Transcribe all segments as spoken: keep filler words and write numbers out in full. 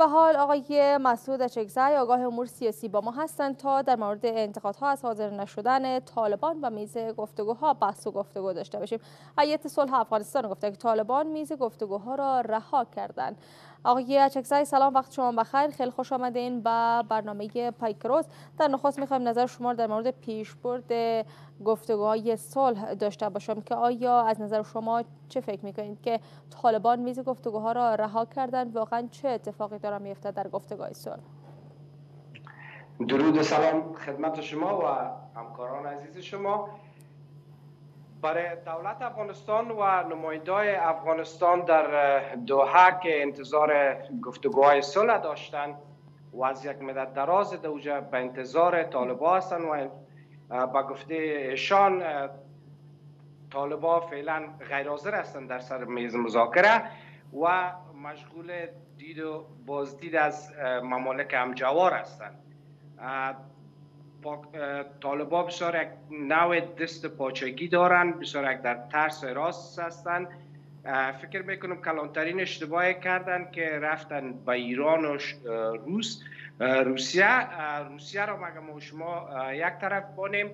به حال آقای مسعود اچکزی آگاه امور سیاسی با ما هستند تا در مورد انتقادها از حاضر نشدن طالبان و میز گفتگوها بحث و گفتگو داشته باشیم. هیئت صلح افغانستان گفته که طالبان میز گفتگوها را رها کردند. آقای اچکزی سلام، وقت شما بخیر، خیلی خوش آمدین به برنامه پایک-e-Roz. در نخست میخوایم نظر شما در مورد پیشبرد گفتگوهای صلح داشته باشم که آیا از نظر شما چه فکر میکنید که طالبان میز گفتگوها را رها کردند؟ واقعا چه اتفاقی داره میفته در گفتگوهای صلح؟ درود و سلام خدمت شما و همکاران عزیز شما. برای دولت افغانستان و نماینده‌های افغانستان در دوحه که انتظار گفتگوهای صلح داشتند و از یک مدت دراز دوجه به انتظار طالبان هستند و با گفته ایشان طالبان فعلا غیر حاضر هستند در سر میز مذاکره و مشغول دید و بازدید از ممالک همجوار هستند. طالبان بسیار یک نوع دست پاچگی دارند، بسیار یک در ترس راست هستند. فکر میکنم کلانترین اشتباهی کردند که رفتن به ایران و روس روسیه روسیه را مگه ما شما یک طرف بانیم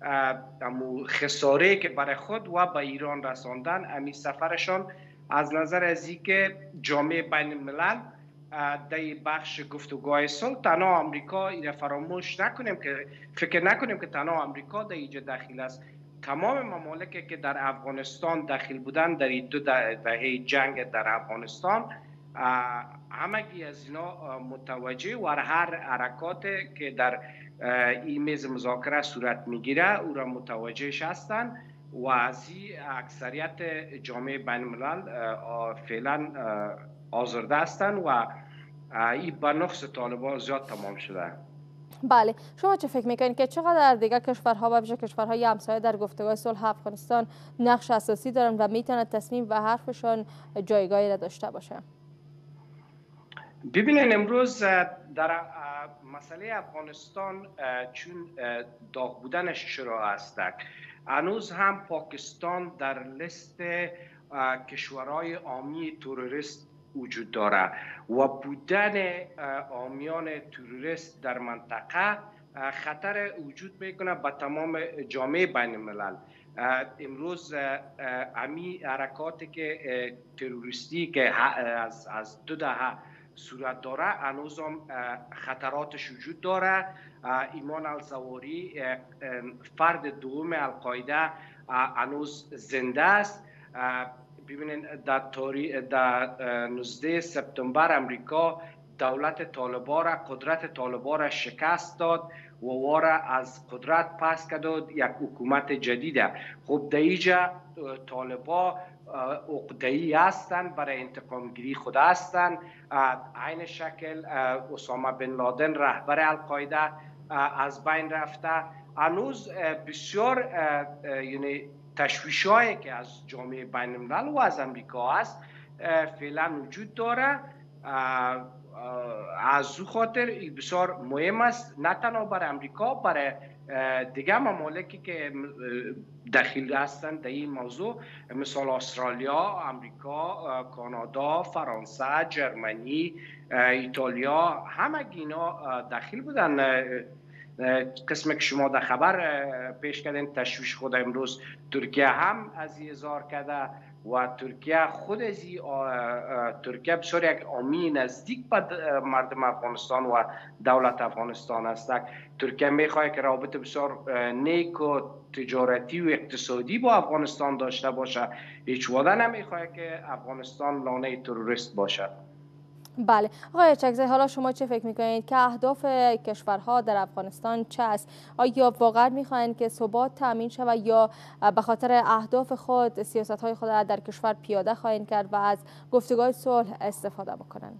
خساره که برای خود و به ایران رساندن امی سفرشان از نظر از اینکه جامعه بین الملل در بخش گفتگوهای صلح تنها آمریکا ایره فراموش نکنیم که فکر نکنیم که تنها آمریکا در اینجا داخل است. تمام ممالکی که در افغانستان داخل بودن در این دو دهه جنگ در افغانستان همگی از اینا متوجه و هر حرکات که در این میز مذاکره صورت میگیره او را متوجهش هستند و از این اکثریت جامعه بین الملل فعلا آزرده هستند و این به نقص طالبان زیاد تمام شده. بله، شما چه فکر میکنید که چقدر دیگر کشورها و ویژه کشورهای همسایه در گفتگوهای صلح افغانستان نقش اساسی دارند و میتونند تصمیم و حرفشان جایگاهی را داشته باشه؟ ببینید امروز در مسئله افغانستان چون داغ بودنش شروع است، هنوز هم پاکستان در لیست کشورهای حامی تروریست وجود داره و بودن حامیان تروریست در منطقه خطر وجود میکنه به تمام جامعه بین الملل. امروز امی حرکاتی که تروریستی که از از دو دهه صورت داره هنوز هم خطراتش وجود داره. ایمان الزواری فرد دوم القاعده هنوز زنده است. ببینید در تاریخ در نوزده سپتامبر امریکا دولت طالبان را قدرت طالبان را شکست داد و وارا از قدرت پس کرد یک حکومت جدیده. خب در اینجا طالبان عقده‌ای هستند، برای انتقام گیری خود هستند. عین شکل اسامه بن لادن رهبر القاعده از بین رفته. هنوز بسیار یعنی تشویش‌هایی که از جامعه بین الملل و از امریکا هست فعلا وجود داره. از او خاطر بسیار مهم است نه تنها برای امریکا، برای دیگه ممالکی که داخل هستند در این موضوع، مثل استرالیا، امریکا، کانادا، فرانسه، جرمنی، ایتالیا، همه اینا داخل بودن. قسمی که شما در خبر پیش کردین تشویش خود امروز ترکیه هم از این اظهار کرده و ترکیه خود از این ترکیه بسیار یک حامی نزدیک به مردم افغانستان و دولت افغانستان است. ترکیه میخواد که رابطه بسیار نیک و تجارتی و اقتصادی با افغانستان داشته باشه. هیچ وقت نمیخواد که افغانستان لانه تروریست باشه. بله آقای اچکزی، حالا شما چه فکر میکنید که اهداف کشورها در افغانستان چه است؟ آیا واقعا میخواهند که ثبات تامین شود یا به خاطر اهداف خود سیاست های خود در کشور پیاده خواهند کرد و از گفتگوهای صلح استفاده بکنند؟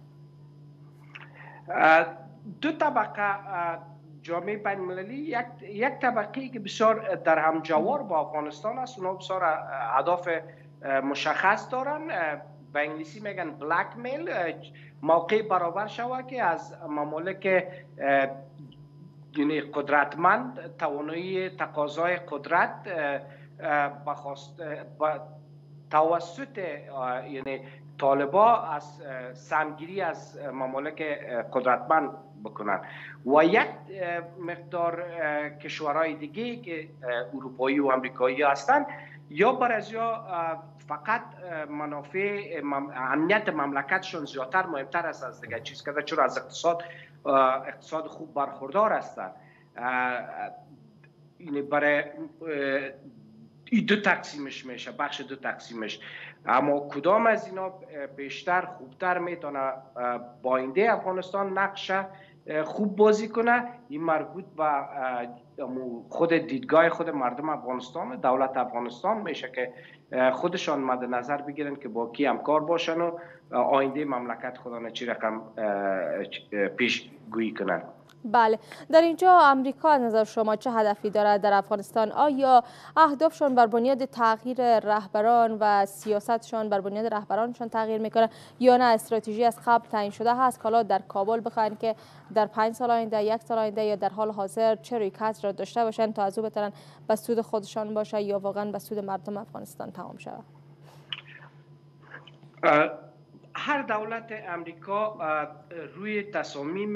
دو طبقه جامعه بین المللی، یک یک طبقه که بسیار در همجوار با افغانستان است، اونها بسیار اهداف مشخص دارن. به انگلیسی میگن بلک میل، موقع برابر شود که از ممالک یعنی قدرتمند توانایی تقاضای قدرت بخواست توسط یعنی طالبا از سمگیری از ممالک قدرتمند بکنن و یک مقدار کشورهای دیگه که اروپایی و امریکایی هستند یا بر از یا فقط منافع امنیت مملکتشون زیادتر مهمتر است از دیگه چیز کرده، چون از اقتصاد اقتصاد خوب برخوردار هستند. این برای این دو تقسیمش میشه، بخش دو تقسیمش. اما کدام از اینا بیشتر خوبتر میتونه با آینده افغانستان نقش خوب بازی کنه، این مربوط به خود دیدگاه خود مردم افغانستان، دولت افغانستان میشه که خودشان مد نظر بگیرن که با کی همکار باشن و آینده مملکت خودانه چی رقم پیش گویی کنن. بله، در اینجا امریکا از نظر شما چه هدفی دارد در افغانستان؟ آیا اهدافشان بر بنیاد تغییر رهبران و سیاستشان بر بنیاد رهبرانشان تغییر میکنه یا نه استراتژی از قبل تعیین شده هست؟ حالا در کابل بخواین که در پنج سال آینده، یک سال آینده یا در حال حاضر چه رویکرد را داشته باشن تا از او بتونن به سود خودشان باشه یا واقعا به سود مردم افغانستان تمام شود؟ هر دولت امریکا روی تصامیم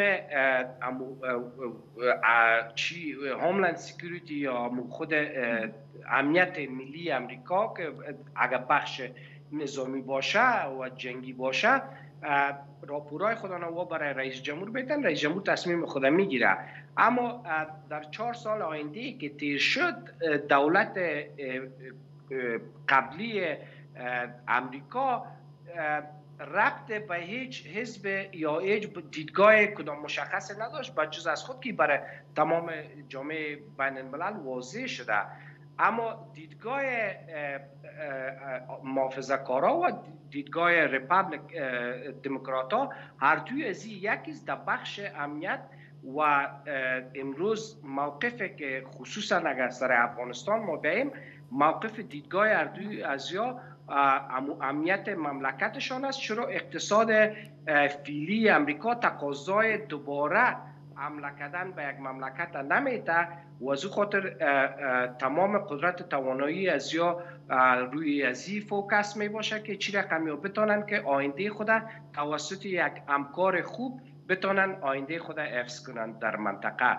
چی هوملند سکیوریتی یا خود امنیت ملی امریکا که اگر بخش نظامی باشه و جنگی باشه راپورای خودانه و برای رئیس جمهور بیتن، رئیس جمهور تصمیم خود میگیره. اما در چهار سال آینده که تیر شد دولت قبلی امریکا ربط به هیچ حزب یا هیچ دیدگاه کدام مشخص نداشت به جز از خود که برای تمام جامعه بین الملل واضح شده. اما دیدگاه محافظه‌کارا و دیدگاه ریپابلیک دموکرات‌ها هر دوی از این یکیست در بخش امنیت و امروز موقفی که خصوصا اگر سر افغانستان ما بیم موقف دیدگاه هر دوی از یا امنیت مملکتشان است، چرا اقتصاد فعلی امریکا تقاضای دوباره حمله کردن به یک مملکت نمیده و از او خاطر تمام قدرت توانایی از یا روی ازی فوکس می باشه که چی رقمی بتانن که آینده خود توسط یک همکار خوب بتانن آینده خود حفظ کنن در منطقه.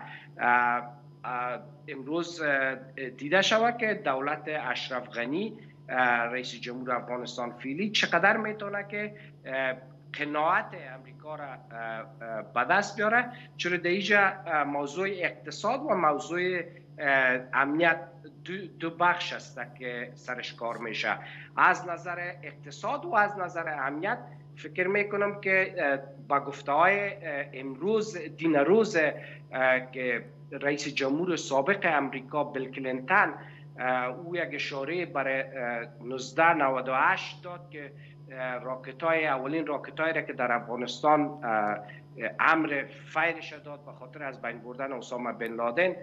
امروز دیده شود که دولت اشرف غنی رئیس جمهور افغانستان فعلی چقدر میتونه که قناعت امریکا را به دست بیاره، چرا در اینجا موضوع اقتصاد و موضوع امنیت دو, دو بخش است که سرش کار میشه. از نظر اقتصاد و از نظر امنیت فکر میکنم که با گفته های امروز دین روز که رئیس جمهور سابق امریکا بیل کلینتون او یک اشاره برای نوزده نود و هشت داد که راکت های اولین راکت هایی را که در افغانستان امر فیرش داد به خاطر از بین بردن اسامه بن لادن.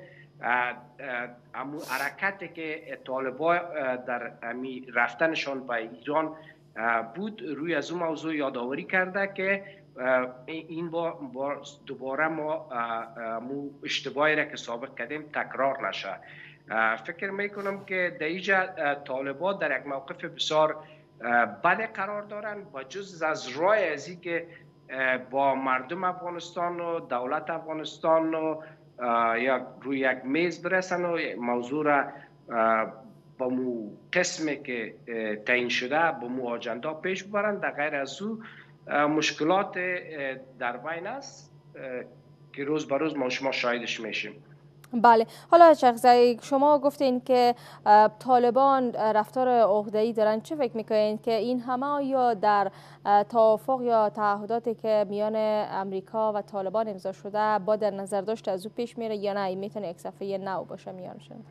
امو حرکتی که طالبا در امی رفتنشان به ایران بود روی از اون موضوع یادآوری کرده که این با دوباره ما اشتباهی را که سابق کردیم تکرار نشه. فکر میکنم که در اینجا طالبان در یک موقف بسیار بد قرار دارن با جز از راه ازی که با مردم افغانستان و دولت افغانستان و یا روی یک میز برسن و موضوع را با مو قسمی که تعیین شده با مو آجندا پیش ببرن. در غیر از او مشکلات در بین است که روز به روز ما شما شاهدش میشیم. بله، حالا اچکزی شما گفتین که طالبان رفتار عقده‌ای دارن، چه فکر میکنین که این همه یا در توافق یا تعهداتی که میان امریکا و طالبان امضا شده با در نظر داشت از او پیش میره یا نه این میتونه یک صفحه نو باشه میانشون؟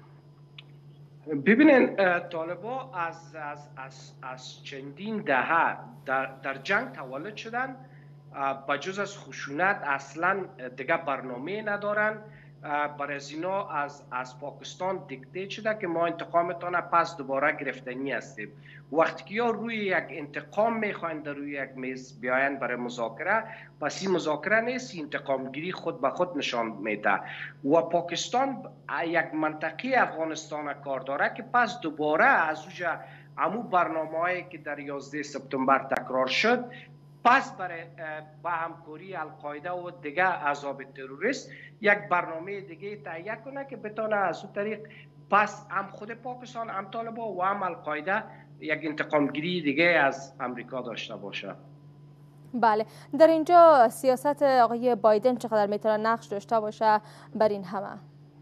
ببینین طالبان از از از از چندین دهه در در جنگ تولد شدن، بجز از خشونت اصلا دیگه برنامه ندارن. برای از اینا از از پاکستان دیکته شده که ما انتقامتان پس دوباره گرفتنی هستیم. وقتی که یا روی یک انتقام میخواین در روی یک میز بیاین برای مذاکره، پس این مذاکره نیست، انتقام گیری خود به خود نشان میده. و پاکستان یک منطقه افغانستان کار داره که پس دوباره از اونجا امو برنامه‌ای که در یازده سپتامبر تکرار شد پس برای با همکاری القاعده و دیگه احزاب تروریست یک برنامه دیگه تهیه کنه که بتونه از اون طریق پس هم خود پاکستان هم طالبان و هم القاعده یک انتقامگیری دیگه از امریکا داشته باشه. بله، در اینجا سیاست آقای بایدن چقدر میتونه نقش داشته باشه بر این همه؟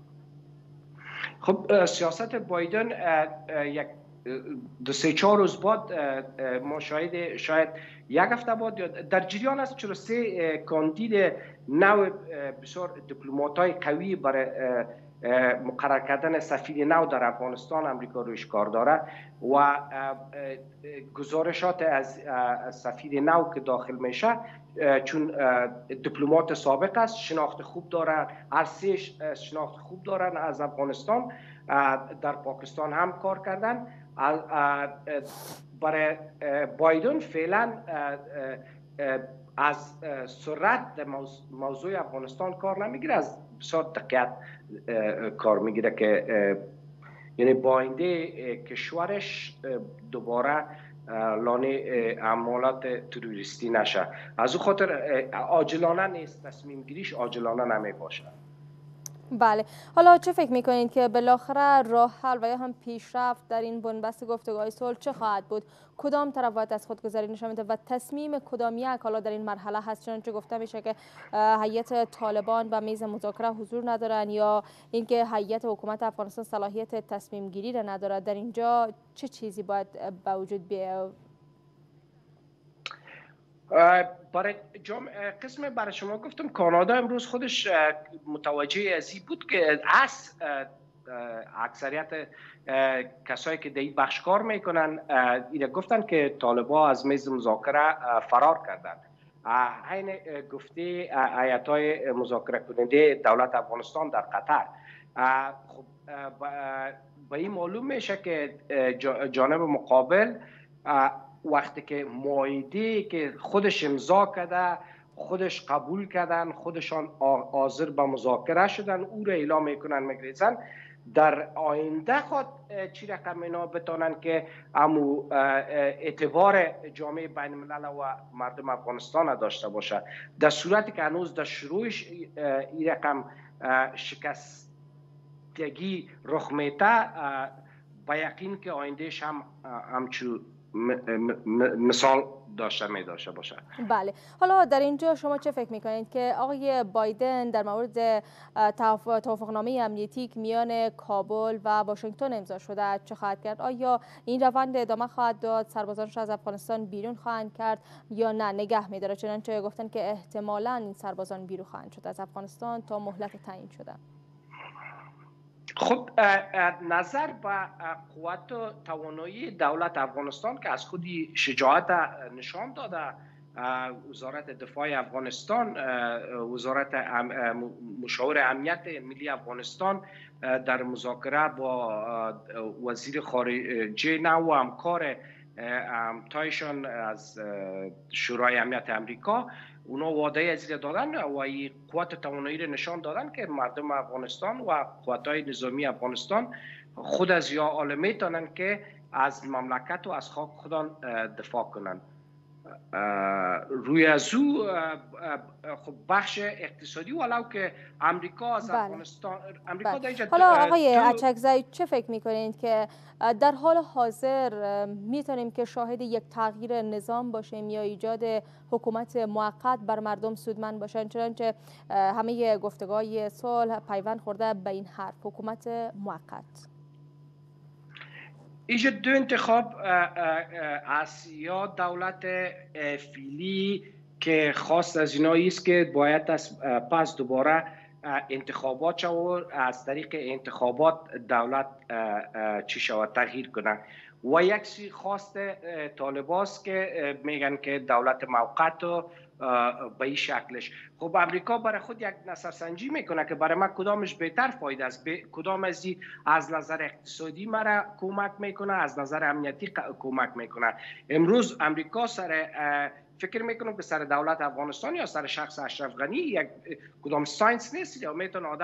خب سیاست بایدن یک دو سه چهار روز بعد ما شاید شاید یک هفته بعد در جریان است، چرا سه کاندید نو بسیار دیپلمات‌های قوی برای مقرر کردن سفیر نو در افغانستان امریکا رویش کار داره و گزارشات از سفیر نو که داخل میشه چون دیپلمات سابق است، شناخت خوب داره، هر سه شناخت خوب دارن از افغانستان، در پاکستان هم کار کردن. برای بایدن فعلا از سرعت موضوع افغانستان کار نمیگیره، از بسیار دقیق کار میگیره که یعنی باینده کشورش دوباره لانه اعمالات تروریستی نشه. از او خاطر عاجلانه نیست، تصمیم گیریش عاجلانه نمی باشه. بله، حالا چه فکر میکنید که بالاخره راه حل و یا هم پیشرفت در این بنبست گفتگوهای صلح چه خواهد بود؟ کدام طرف باید از خودگذری نشان بده و تصمیم کدام یک حالا در این مرحله هست؟ چنانچه گفته میشه که هیئت طالبان به میز مذاکره حضور ندارن یا اینکه هیئت حکومت افغانستان صلاحیت تصمیم گیری را نداره. در اینجا چه چیزی باید به وجود بیاید؟ برای جامعه قسم برای شما گفتم کانادا امروز خودش متوجه ازی بود که از اکثریت کسایی که در این بخش کار میکنن اینا گفتن که طالبان از میز مذاکره فرار کردن. عین گفته هیئت‌های مذاکره کننده دولت افغانستان در قطر. خب به این معلوم میشه که جانب مقابل وقتی که معاهده که خودش امضا کرده، خودش قبول کردن، خودشان حاضر به مذاکره شدن، او را اعلام میکنن میگریزن، در آینده خود چی رقم اینا بتانن که امو اعتبار جامعه بین الملل و مردم افغانستان داشته باشه. در صورتی که هنوز در شروعش این رقم شکستگی رخ میده، با یقین که آیندهش هم همچون مثال داشته می داشته باشه. بله، حالا در اینجا شما چه فکر میکنید که آقای بایدن در مورد توافقنامه امنیتی که میان کابل و واشنگتن امضا شده چه خواهد کرد؟ آیا این روند ادامه خواهد داد، سربازانش از افغانستان بیرون خواهند کرد یا نه نگه میداره؟ چنانچه گفتن که احتمالاً این سربازان بیرون خواهند شد از افغانستان تا مهلت تعیین شده. خب نظر به قوت و توانایی دولت افغانستان که از خودی شجاعت نشان داده، وزارت دفاع افغانستان، وزارت مشاور امنیت ملی افغانستان در مذاکره با وزیر خارجه نو و همکار همتایشان از شورای امنیت امریکا، اونا وعده از دادن و این قوت توانایی را نشان دادن که مردم افغانستان و قوت‌های نظامی افغانستان خود از یا عالمه تانن که از مملکت و از خاک خودان دفاع کنن. روی از او خب بخش اقتصادی ولو که امریکا از بله. افغانستان امریکا بله. در حالا آقای اچکزی چه فکر میکنید که در حال حاضر میتونیم که شاهد یک تغییر نظام باشیم یا ایجاد حکومت موقت بر مردم سودمند باشن؟ چنانچه همه گفتگوهای صلح پیوند خورده به این حرف حکومت موقت. اینجا دو انتخاب است، یا دولت فعلی که خواست از اینایی است که باید از پس دوباره انتخابات شود و از طریق انتخابات دولت چی شود تغییر کنه، و یک خواست طالباست که میگن که دولت موقت و به این شکلش. خب امریکا برای خود یک نظرسنجی میکنه که برای من کدامش بهتر فایده است، کدام از این از نظر اقتصادی مرا کمک میکنه، از نظر امنیتی کمک میکنه. امروز امریکا سر فکر میکنم که سر دولت افغانستان یا سر شخص اشرف غنی یک کدام ساینس نیست، یا میتونه آدم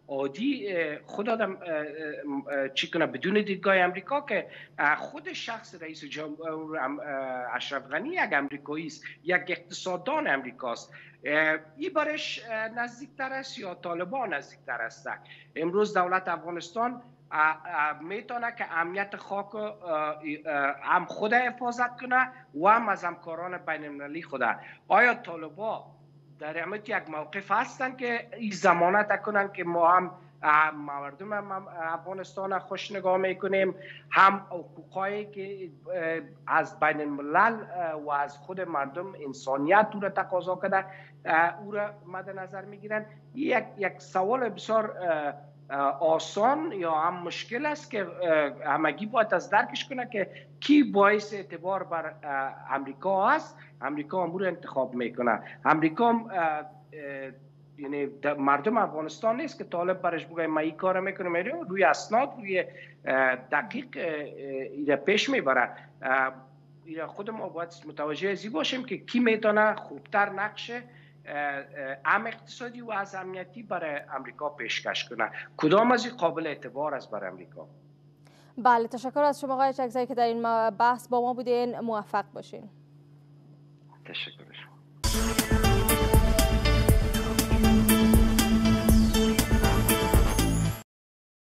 عادی خود آدم چی کنه بدون دیدگاه امریکا که خود شخص رئیس جمهور اشرف غنی یک امریکایی است، یک اقتصاددان امریکاست. این برش نزدیکتر است یا طالبان نزدیکتر است؟ امروز دولت افغانستان میتونه که امنیت خاک هم خود حفاظت کنه و هم از همکاران بین المللی خود. آیا طالبان در امت یک موقف هستند که این ضمانت کنن که ما هم مردم افغانستان خوش نگاه میکنیم، هم حقوقایی که از بین الملل و از خود مردم انسانیت او را تقاضا کرده او را مد نظر میگیرن؟ یک یک سوال بسیار آسان یا هم مشکل است که همگی باید از درکش کنه که کی باعث اعتبار بر امریکا است. امریکا امور انتخاب میکنه. امریکا یعنی مردم افغانستان نیست که طالب برش بگه ما این کار میکنه، میره روی اسناد روی دقیق ایره پیش میبره. خود ما باید متوجه ازی باشیم که کی میتونه خوبتر نقش ام اقتصادی و از امنیتی برای امریکا پیشکش کنه، کدام از این قابل اعتبار است برای امریکا. بله، تشکر از شما آقای اچکزی که در این بحث با ما بودین. موفق باشین. تشکر.